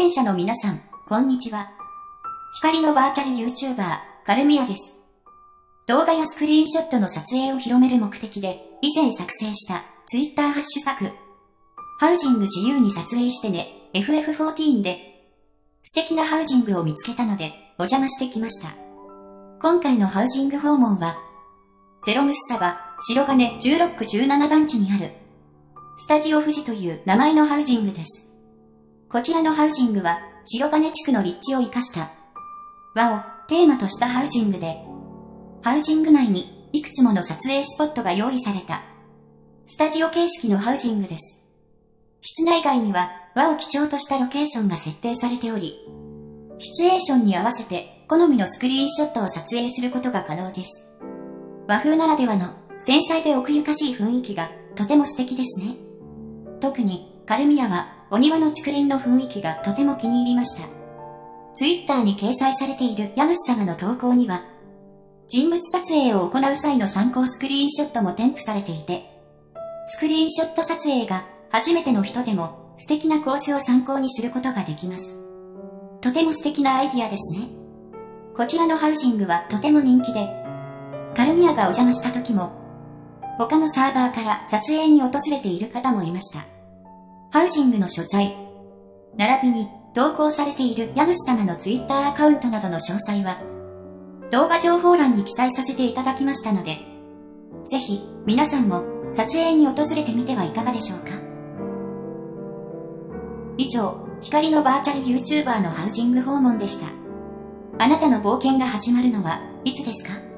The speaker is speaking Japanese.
験者の皆さん、こんにちは。光のバーチャル YouTuber、カルミヤです。動画やスクリーンショットの撮影を広める目的で、以前作成した Twitter ハッシュタグ、ハウジング自由に撮影してね、FF14 で、素敵なハウジングを見つけたので、お邪魔してきました。今回のハウジング訪問は、ゼロムスサバ、白金16区17番地にある、スタジオ富士という名前のハウジングです。こちらのハウジングは、白金地区の立地を生かした、和をテーマとしたハウジングで、ハウジング内にいくつもの撮影スポットが用意された、スタジオ形式のハウジングです。室内外には和を基調としたロケーションが設定されており、シチュエーションに合わせて好みのスクリーンショットを撮影することが可能です。和風ならではの繊細で奥ゆかしい雰囲気がとても素敵ですね。特にカルミヤはお庭の竹林の雰囲気がとても気に入りました。Twitter に掲載されている家主様の投稿には、人物撮影を行う際の参考スクリーンショットも添付されていて、スクリーンショット撮影が初めての人でも素敵な構図を参考にすることができます。とても素敵なアイディアですね。こちらのハウジングはとても人気で、カルミヤがお邪魔した時も、他のサーバーから撮影に訪れている方もいました。ハウジングの所在、並びに投稿されている家主様の Twitter アカウントなどの詳細は、動画情報欄に記載させていただきましたので、ぜひ皆さんも撮影に訪れてみてはいかがでしょうか。以上、光のバーチャル YouTuber のハウジング訪問でした。あなたの冒険が始まるのはいつですか？